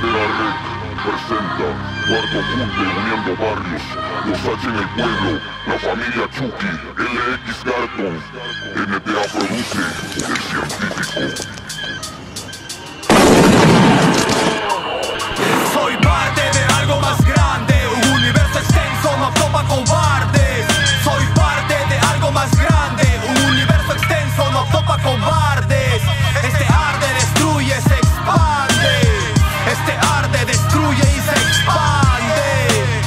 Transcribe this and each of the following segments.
Carretera Red presenta Cuarto Punto uniendo barrios, los H en el pueblo, la familia Chucky, LX Garton, NTA produce, el científico. Soy parte de algo más grande, un universo extenso, no apto pa' cobardes. Soy parte de algo más grande, un universo extenso, no apto pa' cobardes. Este arde, destruye, se expande. Este arde, destruye y se expande.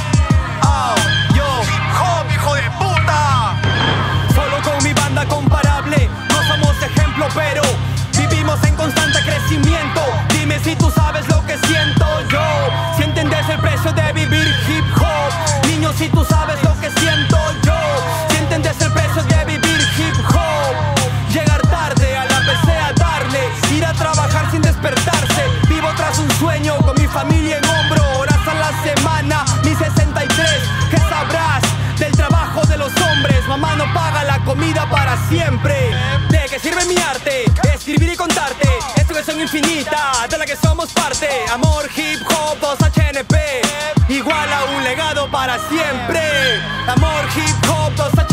Oh, yo, hop, hijo de puta. Solo con mi banda comparable, no somos ejemplo, pero vivimos en constante crecimiento. Dime si tú sabes lo que siento yo, si entiendes el precio de vivir hip hop. Niño, si tú sabes lo que siento yo, si entiendes el precio de vivir hip hop. Llegar tarde a la PC a darle, ir a trabajar sin despertarse. Vivo tras un sueño con mi familia en hombro, horas a la semana, mi 63. ¿Qué sabrás del trabajo de los hombres? Mamá no paga la comida para siempre. ¿De qué sirve mi arte? Escribir y contarte esta canción infinita de la que somos parte. Amor, hip hop, 2HNP, igual a un legado para siempre. Amor, hip hop,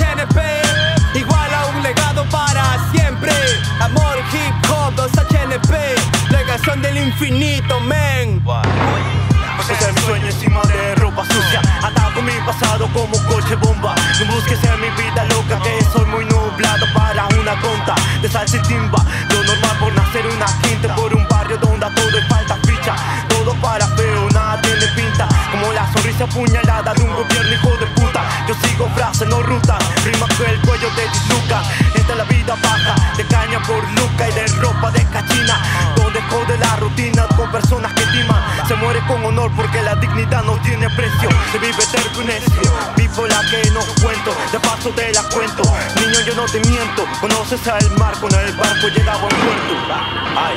2HNP, igual a un legado para siempre. Amor, hip hop, 2HNP, la canción del infinito, men. Ese es mi sueño encima de ropa sucia, atado con mi pasado como coche bomba. No busques en mi vida loca, que soy muy nublado para una tonta de salsa y timba. Lo normal por nacer una quinta, por un barrio donde a todo y falta ficha. Todo para feo, nada tiene pinta, como la sonrisa apuñalada de un gobierno hijo de puta. Yo sigo frase, no ruta, rima con el cuello de disluca. Esta es la vida baja, de caña por luca y de ropa de cachina, donde jode la rutina con personas que timan. Se muere con honor porque la dignidad no tiene precio. Se vive terco y necio, vivo la que no cuento, de paso te la cuento. Niño, yo no te miento, conoces al mar cuando el barco llega a buen puerto. Ay,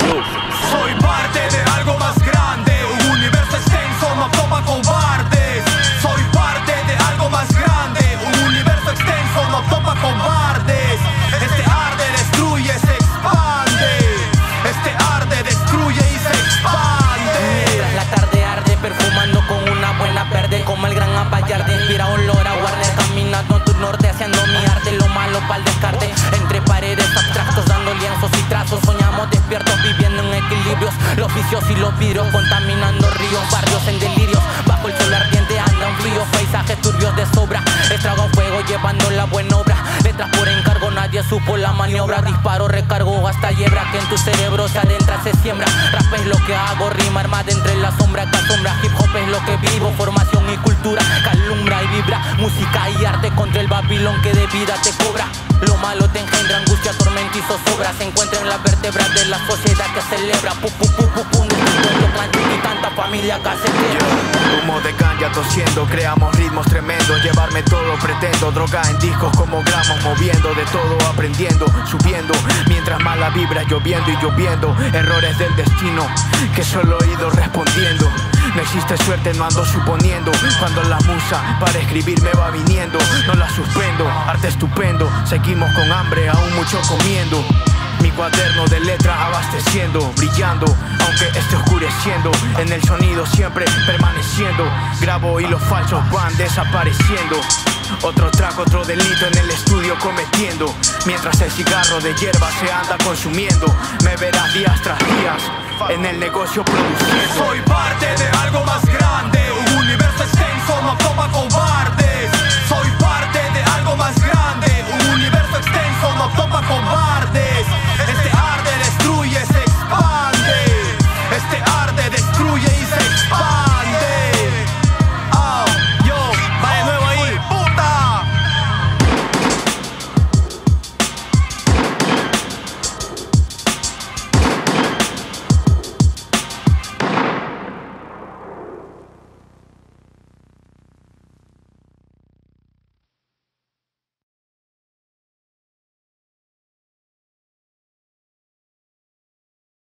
soy parte de algo más grande, un universo extenso, no apto pa' cobardes. Soy parte de algo más grande, un universo extenso, no apto pa' cobardes. Este arde, destruye, se expande. Este arde, destruye y se expande. Mientras la tarde arde, perfumando con una buena verde, como el gran Apayarde, inspira olor a Warner, caminando tu norte, haciendo mi arte, lo malo pa'l descarte, entre paredes abstractos, dando lienzos y trazos, soñamos despiertos, viviendo en equilibrios, los vicios y los vidrios, contaminando ríos, barrios en delirios, bajo el sol ardiente andan fríos, paisajes turbios de sobra, estrago fuego llevando la buena obra, letras por encargo, nadie supo la maniobra, disparo, recargo hasta hiebra, que en tu cerebro se adentra, se siembra, rap es lo que hago, rima armada entre la sombra que asombra, hip hop es lo que vivo, formación y cultura, calumbra y vibra, música y arte contra el Babilón que de vida te cobra. Lo malo te engendra, angustia, tormento y zozobra. Se encuentra en las vértebras de la sociedad que celebra. Y tanta familia casetera. Humo de caña tosiendo, creamos ritmos tremendos. Llevarme todo pretendo, droga en discos como gramos, moviendo de todo, aprendiendo, subiendo. Mientras mala vibra lloviendo y lloviendo. Errores del destino que solo he ido respondiendo. No existe suerte, no ando suponiendo. Cuando la musa para escribir me va viniendo, no la suspendo, arte estupendo. Seguimos con hambre, aún mucho comiendo. Mi cuaderno de letras abasteciendo, brillando, aunque esté oscureciendo. En el sonido siempre permaneciendo. Grabo y los falsos van desapareciendo. Otro track, otro delito en el estudio cometiendo. Mientras el cigarro de hierba se anda consumiendo. Me verás días tras días en el negocio produciendo. Soy parte de algo más grande, un universo extenso, no apto pa' cobardes.